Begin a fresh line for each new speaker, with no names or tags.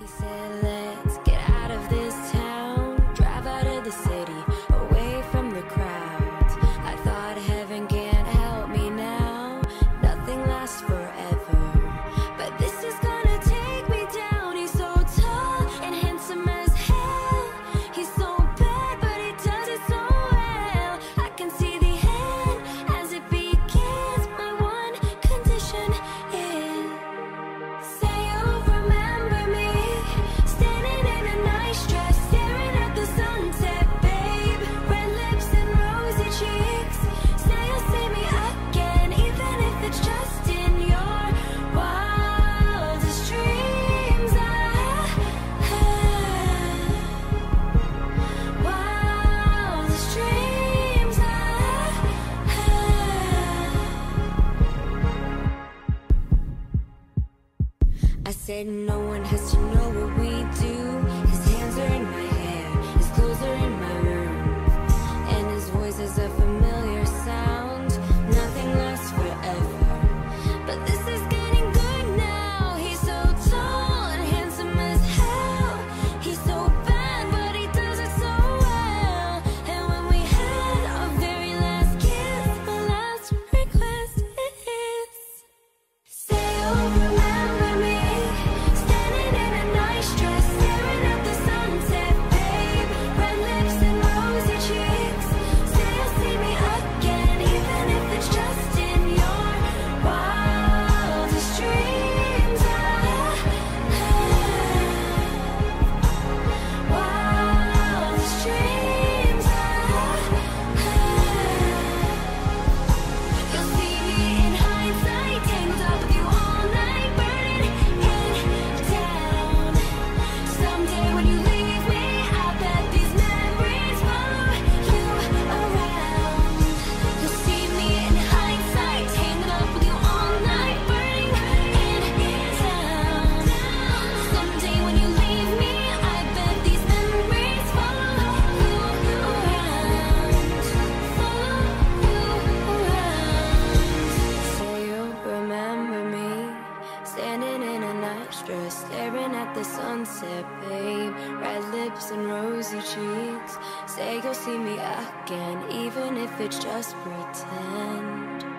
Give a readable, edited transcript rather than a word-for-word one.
He said, let's get out of this town, drive out of the city, away from the crowds. I thought heaven can't help me now, nothing lasts forever. But this is gonna take me down. He's so tall and handsome as hell. He's so bad, but he does it so well. I can see the end as it begins. My one condition is, say you'll remember me, standing in a nice dress, staring at the sunset, babe. Red lips and rosy cheeks. Say you'll see me again, even if it's just in your wildest dreams. Wildest dreams. I said no one has to know what we do. His hands are in my hair, his clothes are in my room, and his voice is a familiar sound. Nothing lasts forever, but this is getting good now. He's so tall and handsome as hell. He's so bad, but he does it so well. And when we had our very last kiss, my last request is, say you'll remember me, standing in a nice dress, staring at the sunset, babe. Red lips and rosy cheeks. Say you'll see me again, even if it's just in your wildest dreams. Wildest dreams. You'll see me in hindsight, tangled up with you all night, burning in town. Someday when you leave me, I bet these memories follow you around. You'll see me in hindsight, tangled up with you all night, burning in town. Someday when you leave me, I bet these memories follow you around. Follow you around. Say you'll remember me, standing in a nice dress, staring at the sunset, babe. Red lips and rosy cheeks. Say you'll see me again, even if it's just pretend.